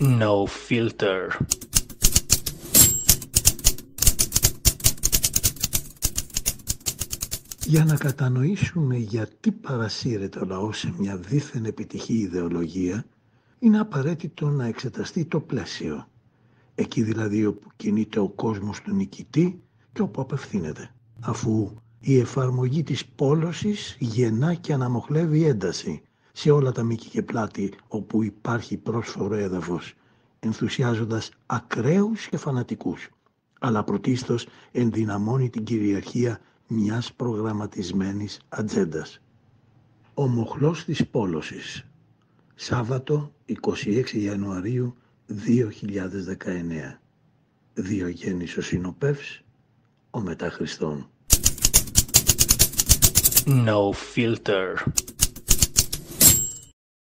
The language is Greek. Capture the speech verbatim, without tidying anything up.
No filter. Για να κατανοήσουμε γιατί παρασύρεται ο λαός σε μια δίθεν επιτυχή ιδεολογία, είναι απαραίτητο να εξεταστεί το πλαίσιο. Εκεί δηλαδή όπου κινείται ο κόσμος του νικητή και όπου απευθύνεται. Αφού η εφαρμογή της πόλωσης γεννά και αναμοχλεύει ένταση σε όλα τα μήκη και πλάτη όπου υπάρχει πρόσφορο έδαφος, ενθουσιάζοντας ακραίους και φανατικούς, αλλά πρωτίστως ενδυναμώνει την κυριαρχία μιας προγραμματισμένης ατζέντας. Ο μοχλός της πόλωσης. Σάββατο εικοστή έκτη Ιανουαρίου δύο χιλιάδες δεκαεννέα. Διογέννης ο Συνοπεύς, ο μετά Χριστόν. No filter.